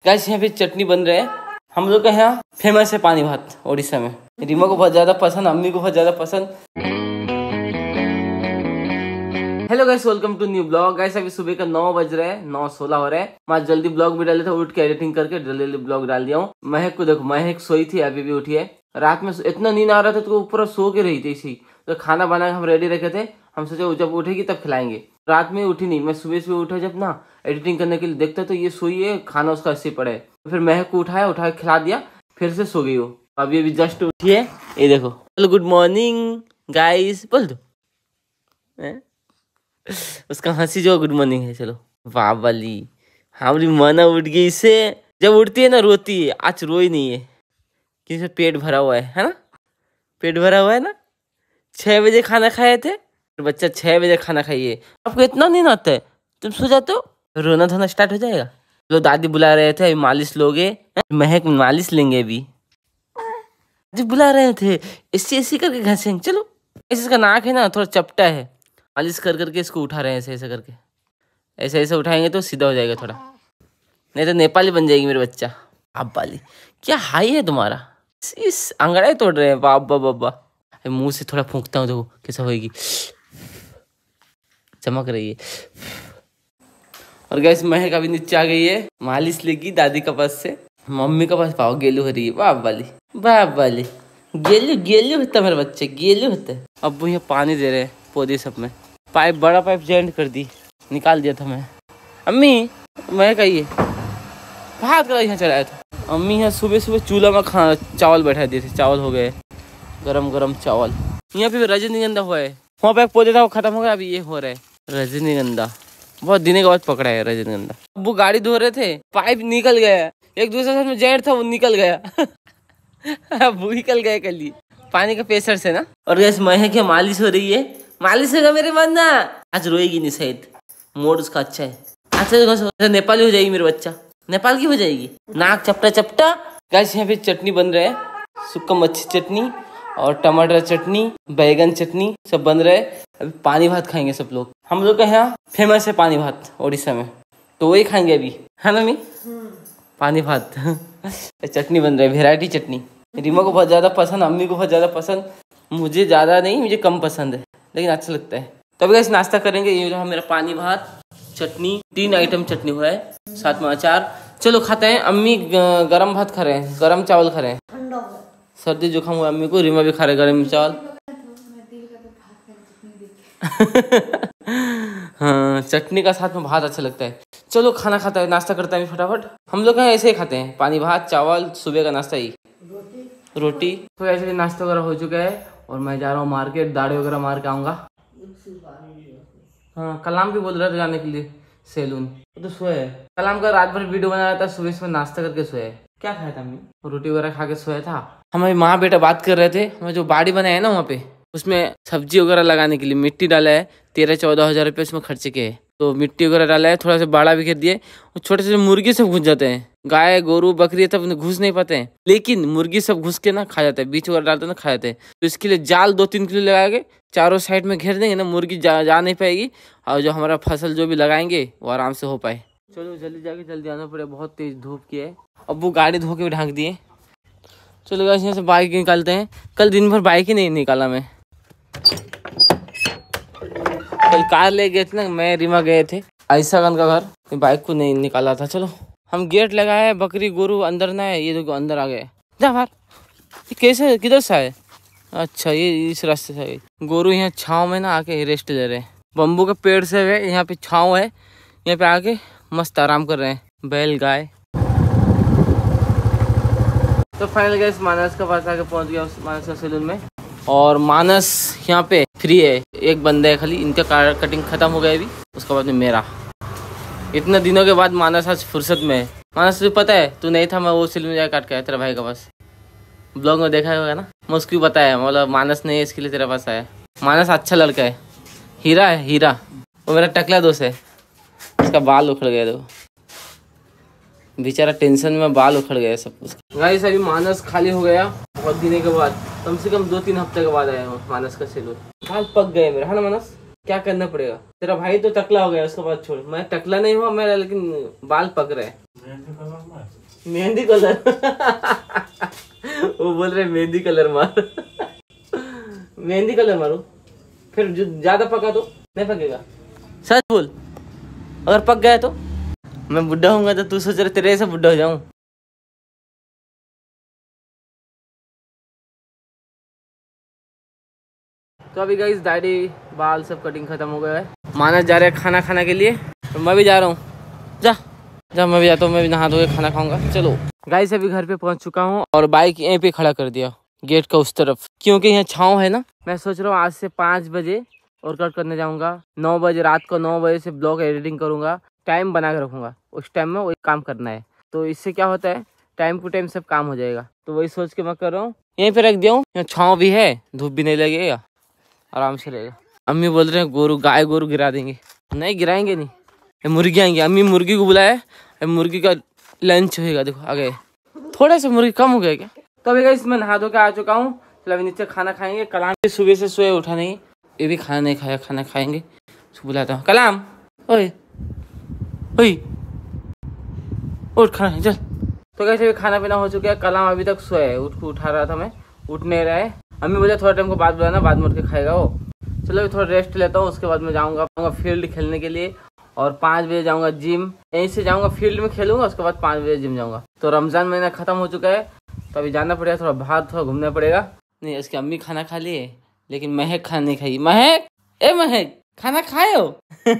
Guys यहाँ पे चटनी बन रहा है। हम लोग का यहाँ फेमस है पानी भात उड़ीसा में। रीमा को बहुत ज्यादा पसंद, अम्मी को बहुत ज्यादा पसंद। Hello guys, welcome to new blog. Guys अभी सुबह का 9 बज रहे हैं, 9:16 हो रहे हैं। मैं जल्दी ब्लॉग भी डाले थे, उठ के एडिटिंग करके जल्दी जल्दी ब्लॉग डाल दिया हूँ। महक को देखो, महक सोई थी, अभी भी उठी है। रात में इतना नींद आ रहा था तो ऊपर सो के रही थी इसी। तो खाना बना के हम रेडी रखे थे, हम सोचे जब उठेगी तब खिलाएंगे। रात में उठी नहीं, मैं सुबह सुबह उठा जब ना एडिटिंग करने के लिए, देखता तो ये सोई है, खाना उसका ऐसे पड़ा है। तो फिर महक को उठाया, उठा के खिला दिया, फिर से सो गई वो। अभी जस्ट उठी है, ये देखो। हेलो गुड मॉर्निंग गाइस बोल दो। उसका हंसी जो गुड मॉर्निंग है। चलो वाह वाली हमारी माना उठ गई। इससे जब उठती है ना रोती है, आज रोई नहीं है क्योंकि पेट भरा हुआ है ना। पेट भरा हुआ है ना। 6 बजे खाना खाए थे, बच्चा 6 बजे खाना खाइए। आपको इतना नींद आता है, तुम सो जाते हो, रोना धोना स्टार्ट हो जाएगा। लो दादी बुला रहे थे, अभी मालिश लोगे। महक मालिश लेंगे अभी, जी बुला रहे थे। ऐसे करके घसेंगे। चलो, इसका नाक है ना थोड़ा चपटा है, मालिश कर करके इसको उठा रहे हैं ऐसे करके। ऐसे उठाएंगे तो सीधा हो जाएगा थोड़ा, नहीं तो नेपाली बन जाएगी मेरे बच्चा। आप वाली क्या हाई है तुम्हारा, इस अंगड़ाई तोड़ रहे हैं बाबा बाबा। मुंह से थोड़ा फूंकता हूँ, देखो कैसा होएगी, चमक रही है। और गैस महक अभी नीचे आ गई है, मालिश लेगी दादी का पास से। मम्मी का पास पाओ गेलू हो रही है। बाप वाली गेलू होता मेरे बच्चे, गेलू होता है। अब यहाँ पानी दे रहे हैं पौधे सब में। पाइप, बड़ा पाइप जॉइंट कर दी, निकाल दिया था मैं। अम्मी मैं कहिए भात का यहाँ चलाया था। अम्मी यहाँ सुबह सुबह चूल्हा में चावल बैठा दिए थे। चावल हो गए गरम चावल। यहाँ पे रजनीगंधा हुआ है, वहाँ पे एक पौधे था वो खत्म हो गया, अभी ये हो रहा है रजनीगंधा। बहुत दिनों के बाद पकड़ा है रजनीगंधा। वो गाड़ी धो रहे थे, पाइप निकल गया। एक दूसरे साथ में जॉइंट था, वो निकल गया। वो निकल गया कल ही पानी का प्रेशर से ना। और गैस महक के मालिश हो रही है। मालिश होगा मेरे बंदा, आज रोएगी नहीं शायद, मूड उसका अच्छा है। अच्छा नेपाली हो जाएगी मेरे बच्चा, नेपाल की हो जाएगी। नाक चपटा। गैस यहाँ पे चटनी बन रहा है, सुक्का मच्छी चटनी और टमाटर चटनी, बैगन चटनी सब बन रहा है। अभी पानी भात खाएंगे सब लोग। हम लोग का यहाँ फेमस है पानी भात उड़ीसा में, तो वही खाएंगे अभी, है ना मी? पानी भात। चटनी बन रहा है, वेराइटी चटनी। रीमा को बहुत ज़्यादा पसंद, अम्मी को बहुत ज़्यादा पसंद, मुझे ज़्यादा नहीं, मुझे कम पसंद है, लेकिन अच्छा लगता है। तो अभी गाइस नाश्ता करेंगे। ये रहा मेरा पानी भात, चटनी, 3 आइटम चटनी हुआ है, साथ में अचार। चलो खाते हैं। अम्मी गरम भात खा रहे हैं, गरम चावल खा रहे हैं। सर्दी जुकाम हुआ अम्मी को, रीमा भी खा रहे गरम चावल। हाँ, चटनी का साथ में भात अच्छा लगता है। चलो खाना खाता है, नाश्ता करता है फटाफट। हम लोग यहाँ ऐसे ही खाते हैं, पानी भात चावल, सुबह का नाश्ता ही रोटी। तो ऐसे नाश्ता वगैरह हो चुका है और मैं जा रहा हूँ मार्केट, दाढ़ी वगैरह मार के आऊँगा। हाँ, कलाम भी बोल रहा था जाने के लिए सैलून, तो सोया है। कलाम का रात भर वीडियो बना रहा था, सुबह सुबह नाश्ता करके सोया है। क्या खाया था अम्मी? रोटी वगैरह खा के सोया था। हमारी माँ बेटा बात कर रहे थे, हमें जो बाड़ी बनाया है ना वहाँ पे, उसमें सब्जी वगैरह लगाने के लिए मिट्टी डाला है। 13-14 हज़ार रुपये उसमें खर्चे के है। तो मिट्टी वगैरह डाला है, थोड़ा सा बाड़ा भी कर दिए। और छोटे से मुर्गी सब घुस जाते हैं, गाय गोरू बकरी सब घुस नहीं पाते हैं, लेकिन मुर्गी सब घुस के ना खा जाते हैं, बीज वगैरह डालते ना खा जाते हैं। तो इसके लिए जाल 2-3 किलो लगा के चारों साइड में घेर देंगे ना, मुर्गी जा नहीं पाएगी, और जो हमारा फसल जो भी लगाएंगे वो आराम से हो पाए। चलो जल्दी जाके जल्दी आना पड़ेगा, बहुत तेज धूप की है। अब वो गाड़ी धो के ढांक दिए। चलो गाइस यहाँ से बाइक निकालते हैं। कल दिन भर बाइक ही नहीं निकाला मैं, कल कार ले गए थे ना, मैं रीमा गए थे आयशा का घर, बाइक को नहीं निकाला था। चलो हम गेट लगाए हैं, बकरी गोरू अंदर ना है। ये देखो अंदर आ गए, जा बाहर। कैसे किधर से आए? अच्छा ये इस रास्ते से आए। गोरू यहाँ छाँव में ना आके रेस्ट ले रहे हैं, बम्बू के पेड़ से है, यहाँ पे छाँव है, यहाँ पे आके मस्त आराम कर रहे हैं बैल गाय। तो फाइनल गाइस मानस का पास आके पहुँच गया, मानस का सैलून में। और मानस यहाँ पे फ्री है, एक बंदा है खाली, इनका कटिंग खत्म हो गया अभी, उसके बाद में मेरा। इतने दिनों के बाद मानस आज फुर्सत में है। मानस तुझे पता है तू नहीं था, मैं वो सैलून जाकर काट के आया तेरा भाई का पास, ब्लॉग में देखा होगा ना। मैं उसको बताया, मतलब मानस नहीं है इसके लिए तेरे पास आया। मानस अच्छा लड़का है, हीरा है हीरा। वो मेरा टकला दोस्त है, इसका बाल उखड़ गया, देखो बेचारा टेंशन में बाल उखड़ गया सब कुछ। गाइस अभी मानस खाली हो गया बहुत दिनों के बाद, कम से कम 2-3 हफ्ते के बाद आया हूँ मानस का सैलून। बाल पक गए मेरे, है ना मानस? क्या करना पड़ेगा? तेरा भाई तो टकला हो गया, उसके बाद छोड़। मैं टकला नहीं हुआ मेरा, लेकिन बाल पक रहे। मेहंदी कलर वो बोल रहे मेहंदी कलर मार मेहंदी कलर मारू, फिर ज्यादा पका तो नहीं पकेगा। सच बोल, अगर पक गया तो मैं बुढ़ा होऊंगा तो तू सोच रहे तेरे से बुढ़ा हो जाऊं। तो अभी गाइस दाढ़ी बाल सब कटिंग खत्म हो गया है। मानस जा रहे हैं खाना खाने के लिए, तो मैं भी जा रहा हूँ। जा जा, मैं भी जाता हूँ, मैं भी नहा धो के खाना खाऊंगा। चलो गाइस अभी घर पे पहुंच चुका हूँ और बाइक यहीं पे खड़ा कर दिया गेट का उस तरफ, क्योंकि यहाँ छाँव है ना। मैं सोच रहा हूँ आज से 5 बजे वर्कआउट करने जाऊंगा, 9 बजे रात को 9 बजे से ब्लॉग एडिटिंग करूंगा। टाइम बना के रखूंगा, उस टाइम में वही काम करना है। तो इससे क्या होता है, टाइम टू टाइम सब काम हो जाएगा। तो वही सोच के मैं कर रहा हूँ, यहीं पे रख दिया हूँ। यहाँ छाँव भी है, धूप भी नहीं लगेगा, आराम से रहेगा। अम्मी बोल रहे हैं गोरू गाय गोरू गिरा देंगे। नहीं गिराएंगे, नहीं मुर्गी आएंगी। अम्मी मुर्गी को बुलाया, मुर्गी का लंच होएगा। देखो आ गए, थोड़ा सा मुर्गी कम हो गया क्या। तो अभी इसमें नहा धो के आ चुका हूँ। चलो अभी नीचे खाना खाएंगे। कलाम सुबह से सोए उठा नहीं, ये भी खाना नहीं खाया, खाना खाएंगे। उसको बुलाता हूँ, कलाम ओए ओए उठ खाना चल। तो कैसे खाना पीना हो चुका है। कलाम अभी तक सोया है, उठा रहा था मैं, उठ नहीं रहा है। अम्मी बोले थोड़ा टाइम को बाद बुलाना, बाद में उठ के खाएगा वो। चलो अभी थोड़ा रेस्ट लेता हूँ, उसके बाद मैं जाऊँगा फील्ड खेलने के लिए और 5 बजे जाऊँगा जिम। यहीं से जाऊँगा फील्ड में खेलूंगा, उसके बाद 5 बजे जिम जाऊँगा। तो रमजान महीना खत्म हो चुका है, तो अभी जाना पड़ेगा, थोड़ा बाहर थोड़ा घूमना पड़ेगा। नहीं उसकी अम्मी खाना खा ली है, लेकिन महक खाना नहीं खाई। महक ए महक खाना खाए हो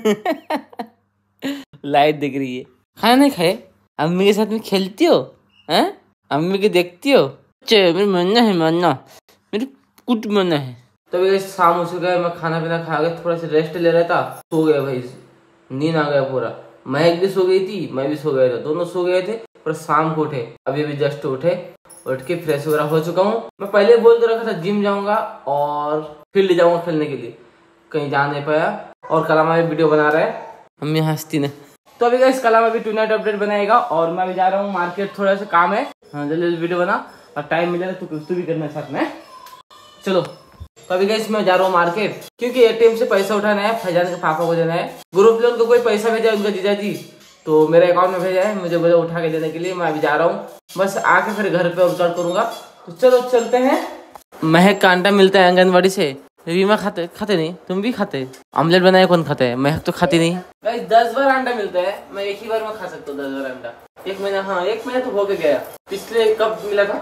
लाइट दिख रही है, खाना नहीं खाए। अम्मी के साथ में खेलती हो हैं, अम्मी के देखती हो। मेरी मन्ना है, मन्ना मेरी कुछ मन्ना है। तो अभी शाम हो चुका है, मैं खाना पीना खा के थोड़ा सा रेस्ट ले रहा था, सो गया भाई, नींद आ गया पूरा। महक भी सो गई थी, मैं भी सो गया था, दोनों सो गए थे। पर शाम को उठे, अभी भी जस्ट उठे, उठ के फ्रेश वगैरह हो चुका हूँ। मैं पहले बोल के रखा था जिम जाऊंगा और फील्ड जाऊंगा खेलने के लिए, कहीं जा नहीं पाया। और कलामा भी वीडियो बना रहा है, अम्मी हंसती ने। तो अभी गाइस कलामा भी टुनाइट अपडेट बनाएगा और मैं भी जा रहा हूँ मार्केट, थोड़ा सा काम है। हाँ जल्दी जल्दी वीडियो बना, और टाइम मिलेगा तो तू भी करना साथ में। चलो तो अभी गाइस मैं जा रहा हूँ मार्केट, क्योंकि एटीएम से पैसा उठाना है, फैजान के पापा को देना है। ग्रुप में उनको कोई पैसा भेजा उनका जीजा जी, तो मेरे अकाउंट में भेजा है, मुझे बोला उठा के देने के लिए। मैं अभी जा रहा हूँ, बस आके फिर घर पे वर्कआउट करूंगा। तो चलो चलते हैं। महक का अंडा मिलता है आंगनबाड़ी से, रीमा खाते नहीं, तुम भी खाते। ऑमलेट बनाए कौन खाते है, महक तो खाती नहीं। गाइस 10 बार अंडा मिलता है, मैं एक ही बार में खा सकता हूँ 10 बार अंडा। 1 महीना, हाँ 1 महीना तो हो के गया। पिछले कब मिला था,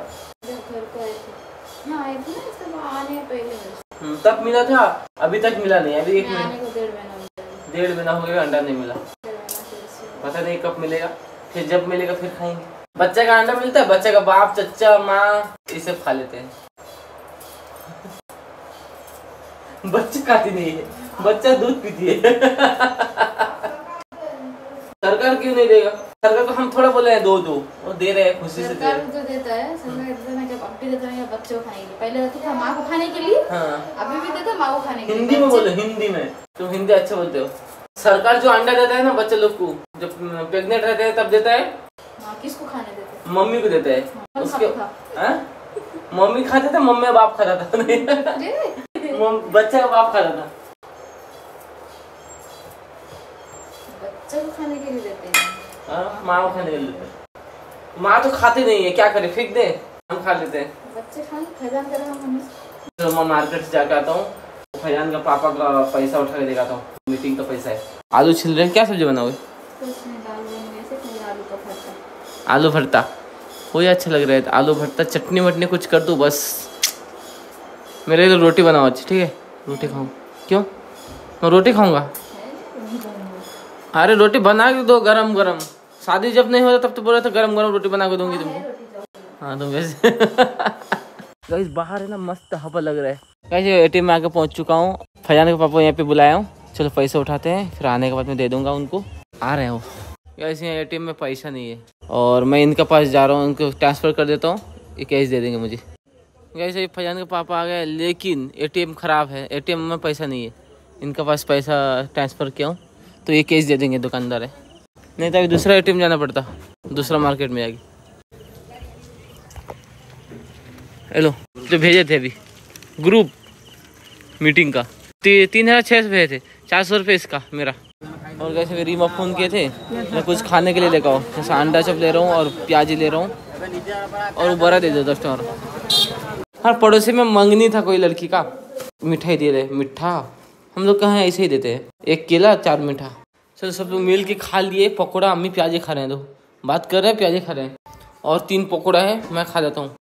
तब मिला था, अभी तक मिला नहीं। अभी 1 महीना, 1.5 महीना हो गया अंडा नहीं मिला। पता नहीं कब मिलेगा, फिर जब मिलेगा फिर खाएंगे। बच्चे का अंडा मिलता है, बच्चे का बाप चच्चा माँ ये सब खा लेते हैं बच्चे खाती नहीं है, बच्चा दूध पीती है सरकार क्यों नहीं देगा, सरकार को हम थोड़ा बोले हैं दो वो दे रहे हैं, खुशी से दे रहे हैं। तो देता है सरकार, जब अपने देता है बच्चों को खाने के लिए, पहले देता था माँ को खाने के लिए, हाँ अभी भी देता है माँ को खाने के लिए। हिंदी में बोलो, हिंदी में तुम हिंदी अच्छा बोलते हो। सरकार जो अंडा देता है ना बच्चे लोग को, जब प्रेग्नेंट रहते हैं तब देता है। किसको खाने देते हैं, मम्मी को देता है। उसके मम्मी खाते थे, मम्मी बाप खाता था बच्चा का बाप खाता था, बच्चे को खाने के लिए देते हैं। माँ को खाने के लिए देते हैं। माँ तो खाती नहीं है, क्या करे, फेंक दे, हम खा लेते हैं। बच्चे खाने फैजान कर रहा हूँ। तो मैं मार्केट से जाकर आता हूँ, फैजान का पापा का पैसा उठा के दिखाता हूँ, मीटिंग का पैसा है। आलू छिल रहे हैं, क्या सब्जी बनाओगे? आलू भरता, वही अच्छा लग रहा है। आलू भरता, चटनी वटनी कुछ कर दूँ बस। मेरे लिए रोटी बनाओ अच्छी, ठीक है? रोटी खाऊँ, क्यों? मैं रोटी खाऊंगा। अरे रोटी बना के दो गरम गरम, शादी जब नहीं होता तब तो बोला था गरम गरम रोटी बना के दूंगी तुमको। हाँ तुम वैसे गाइस बाहर है ना, मस्त हवा लग रहा है। गाइस एटीएम में आके पहुंच चुका हूँ, फैजान के पापा यहाँ पे बुलाया हूँ। चलो पैसे उठाते हैं, फिर आने के बाद मैं दे दूंगा उनको। आ रहे हो गाइस, यहाँ एटीएम में पैसा नहीं है और मैं इनके पास जा रहा हूँ, इनको ट्रांसफ़र कर देता हूँ, ये कैश दे देंगे मुझे। गाइस ये फैजान के पापा आ गए, लेकिन एटीएम ख़राब है, एटीएम में पैसा नहीं है। इनके पास पैसा ट्रांसफ़र किया हूँ तो ये कैश दे देंगे, दुकानदार है। नहीं तो अभी दूसरा एटीएम जाना पड़ता, दूसरा मार्केट में जाके। हेलो, जो भेजे थे अभी ग्रुप मीटिंग का 3,600 थे, 400 रुपये इसका मेरा। और कैसे रीमा फ़ोन किए थे मैं कुछ खाने के लिए लेकर आओ, जैसे अंडा चप ले रहा हूँ और प्याजी ले रहा हूँ और बड़ा दे दो 10 टका। हाँ पड़ोसी में मंगनी था कोई लड़की का, मिठाई दे रहे, मिठा हम लोग कहाँ ऐसे ही देते हैं, 1 केला 4 मीठा। चलो सब लोग मिल के खा लिए पकौड़ा, अम्मी प्याजी खा रहे हैं, दो बात कर रहे हैं प्याजी खा रहे हैं। और 3 पकौड़ा है, मैं खा लेता हूँ,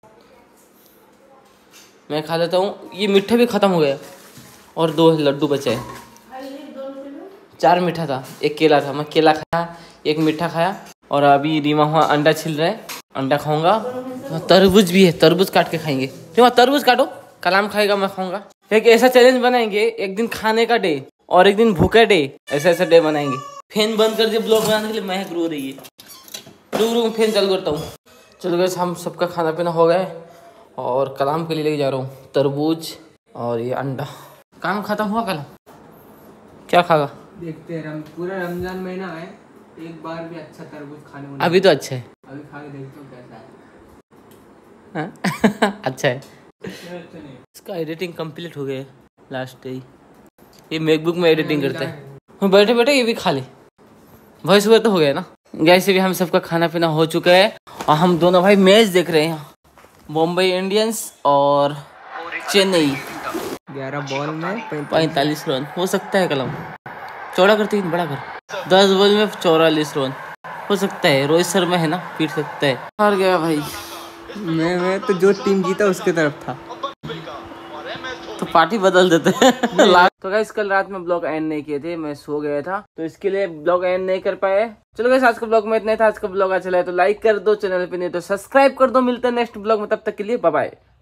मैं खा लेता हूँ। ये मीठा भी ख़त्म हो गया और 2 लड्डू बचे हैं। 4 मीठा था, 1 केला था, मैं केला खाया, 1 मीठा खाया। और अभी रीमा हुआ अंडा छिल रहा है, अंडा खाऊंगा। तरबूज भी है, तरबूज काट के खाएंगे। रीमा तरबूज काटो, कलाम खाएगा मैं खाऊंगा। एक ऐसा चैलेंज बनाएंगे, एक दिन खाने का डे और एक दिन भूखे डे, ऐसा डे बनाएंगे। फैन बंद कर दिया ब्लॉग बनाने के लिए, महक रो रही है। रुक फैन चालू करता हूँ। चलो गैस हम सबका खाना पीना हो गया और कलाम के लिए लेके जा रहा हूँ तरबूज और ये अंडा। काम खत्म हुआ कल, क्या खागा देखते हैं। पूरा रमजान महीना है, एक बार भी अच्छा तरबूज खाने को अभी तो अच्छा है, अभी खा के देखते हो कैसा है। अच्छा है। इसका एडिटिंग कंप्लीट हो गया लास्ट ही, ये मैकबुक में एडिटिंग करते हैं। बैठे बैठे ये भी खा ले, वॉइस ओवर तो हो गया ना। गैस भी हम सबका खाना पीना हो चुका है और हम दोनों भाई मैच देख रहे हैं, मुंबई इंडियंस और चेन्नई। 11 बॉल में 45 रन हो सकता है। कलम चौड़ा करती है, बड़ा कर। 10 बॉल में 44 रन हो सकता है। रोहित शर्मा है ना, पीट सकता है। हार गया भाई। मैं तो जो टीम जीता उसके तरफ था, तो पार्टी बदल देते हैं। तो गाइस कल रात में ब्लॉग एंड नहीं किए थे, मैं सो गया था, तो इसके लिए ब्लॉग एंड नहीं कर पाए। चलो गाइस आज का ब्लॉग में इतना था। आज का ब्लॉग अच्छा लगा तो लाइक कर दो, चैनल पे नहीं तो सब्सक्राइब कर दो। मिलते हैं नेक्स्ट ब्लॉग में, तब तक के लिए बाय बाय।